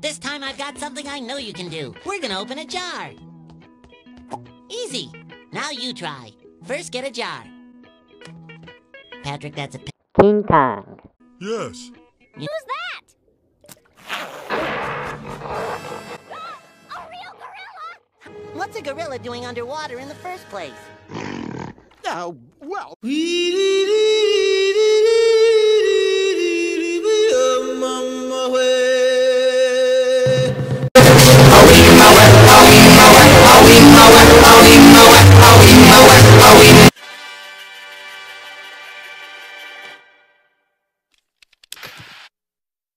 This time I've got something I know you can do. We're gonna open a jar. Easy. Now you try. First, get a jar. Patrick, that's a King Kong. Yes. Who's that? A real gorilla? What's a gorilla doing underwater in the first place? Oh, well.